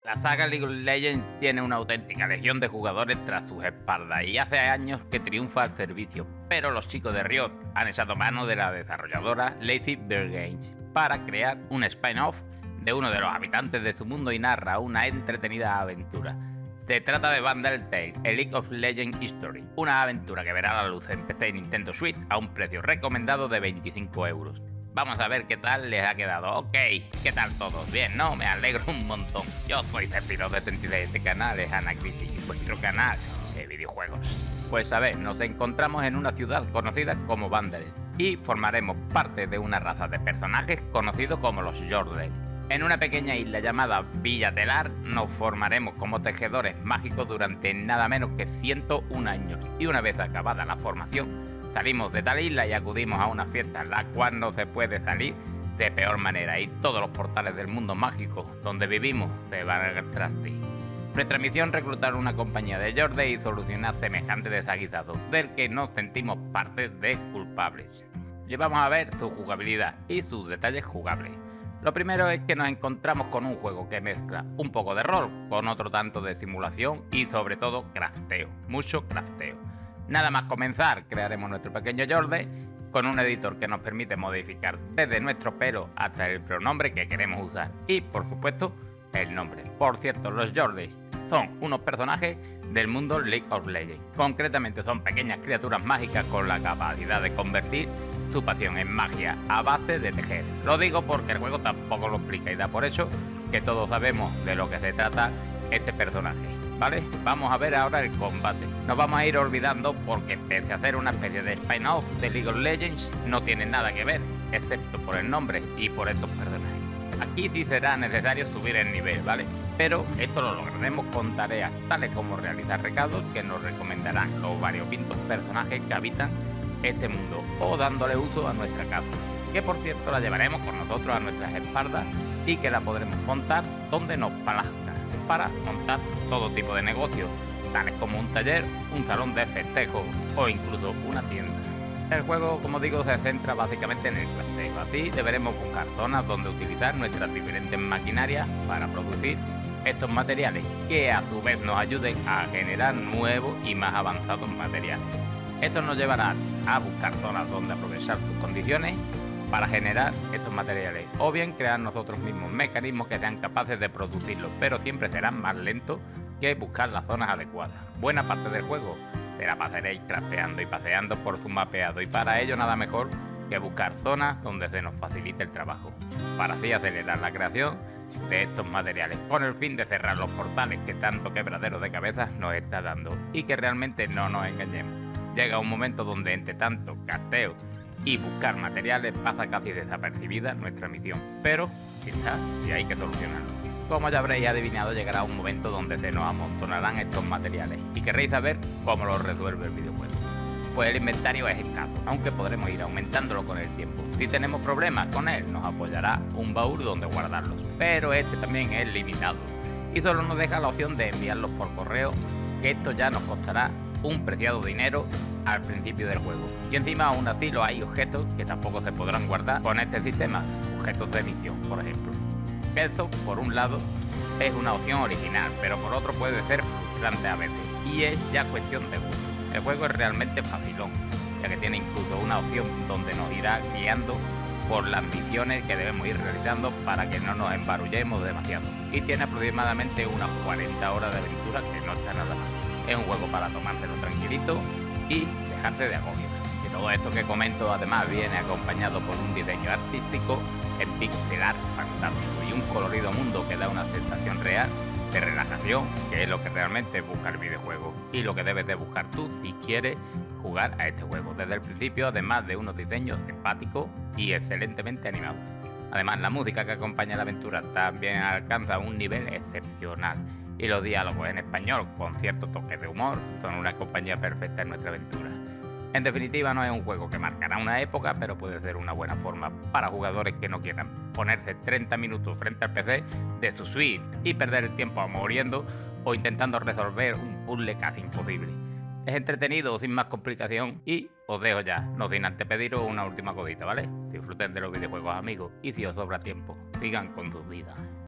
La saga League of Legends tiene una auténtica legión de jugadores tras sus espaldas y hace años que triunfa al servicio, pero los chicos de Riot han echado mano de la desarrolladora Lazy Bear Games para crear un spin-off de uno de los habitantes de su mundo y narra una entretenida aventura. Se trata de Vandal Tale, a League of Legends History, una aventura que verá la luz en PC y Nintendo Switch a un precio recomendado de 25 euros. Vamos a ver qué tal les ha quedado. Ok, ¿qué tal todos? Bien, ¿no? Me alegro un montón. Yo soy Zephyro de 36, este canal es Anacritic, vuestro canal de videojuegos. Pues a ver, nos encontramos en una ciudad conocida como Vandal y formaremos parte de una raza de personajes conocidos como los Yordles. En una pequeña isla llamada Villa Telar nos formaremos como tejedores mágicos durante nada menos que 101 años y una vez acabada la formación salimos de tal isla y acudimos a una fiesta en la cual no se puede salir de peor manera y todos los portales del mundo mágico donde vivimos se van al traste. Nuestra misión es reclutar una compañía de Yordles y solucionar semejante desaguisado del que nos sentimos parte de culpables. Y vamos a ver su jugabilidad y sus detalles jugables. Lo primero es que nos encontramos con un juego que mezcla un poco de rol con otro tanto de simulación y sobre todo crafteo, mucho crafteo. Nada más comenzar, crearemos nuestro pequeño Yordle con un editor que nos permite modificar desde nuestro pelo hasta el pronombre que queremos usar y, por supuesto, el nombre. Por cierto, los Yordles son unos personajes del mundo League of Legends. Concretamente son pequeñas criaturas mágicas con la capacidad de convertir su pasión en magia a base de tejer. Lo digo porque el juego tampoco lo explica y da por hecho que todos sabemos de lo que se trata este personaje. ¿Vale? Vamos a ver ahora el combate. Nos vamos a ir olvidando porque pese a ser una especie de spin-off de League of Legends, no tiene nada que ver, excepto por el nombre y por estos personajes. Aquí sí será necesario subir el nivel, ¿vale? Pero esto lo lograremos con tareas tales como realizar recados que nos recomendarán los variopintos personajes que habitan este mundo o dándole uso a nuestra casa, que por cierto la llevaremos con nosotros a nuestras espaldas y que la podremos montar donde nos plazca para montar todo tipo de negocios, tales como un taller, un salón de festejo o incluso una tienda. El juego, como digo, se centra básicamente en el crafteo, así deberemos buscar zonas donde utilizar nuestras diferentes maquinarias para producir estos materiales, que a su vez nos ayuden a generar nuevos y más avanzados materiales. Esto nos llevará a buscar zonas donde aprovechar sus condiciones para generar estos materiales, o bien crear nosotros mismos mecanismos que sean capaces de producirlos, pero siempre serán más lentos que buscar las zonas adecuadas. Buena parte del juego se la pasaréis crafteando y paseando por su mapeado, y para ello nada mejor que buscar zonas donde se nos facilite el trabajo, para así acelerar la creación de estos materiales, con el fin de cerrar los portales que tanto quebradero de cabezas nos está dando, y que realmente no nos engañemos. Llega un momento donde entre tanto crafteo y buscar materiales pasa casi desapercibida nuestra misión, pero está y hay que solucionarlo. Como ya habréis adivinado, llegará un momento donde se nos amontonarán estos materiales y querréis saber cómo los resuelve el videojuego. Pues el inventario es escaso, aunque podremos ir aumentándolo con el tiempo. Si tenemos problemas con él, nos apoyará un baúl donde guardarlos, pero este también es limitado y solo nos deja la opción de enviarlos por correo, que esto ya nos costará un preciado dinero al principio del juego. Y encima aún así lo hay objetos que tampoco se podrán guardar con este sistema, objetos de misión por ejemplo. Eso por un lado es una opción original, pero por otro puede ser frustrante a veces y es ya cuestión de gusto. El juego es realmente facilón, ya que tiene incluso una opción donde nos irá guiando por las misiones que debemos ir realizando para que no nos embarullemos demasiado, y tiene aproximadamente unas 40 horas de aventura, que no está nada mal. Es un juego para tomárselo tranquilito y dejarse de agobios. Y todo esto que comento además viene acompañado por un diseño artístico en pixel art fantástico y un colorido mundo que da una sensación real de relajación, que es lo que realmente busca el videojuego y lo que debes de buscar tú si quieres jugar a este juego desde el principio, además de unos diseños simpáticos y excelentemente animados. Además, la música que acompaña la aventura también alcanza un nivel excepcional y los diálogos en español con cierto toque de humor son una compañía perfecta en nuestra aventura. En definitiva, no es un juego que marcará una época, pero puede ser una buena forma para jugadores que no quieran ponerse 30 minutos frente al PC de su suite y perder el tiempo muriendo o intentando resolver un puzzle casi imposible. Es entretenido sin más complicación y os dejo ya, no sin antes pediros una última cosita, ¿vale? Disfruten de los videojuegos, amigos, y si os sobra tiempo, sigan con sus vidas.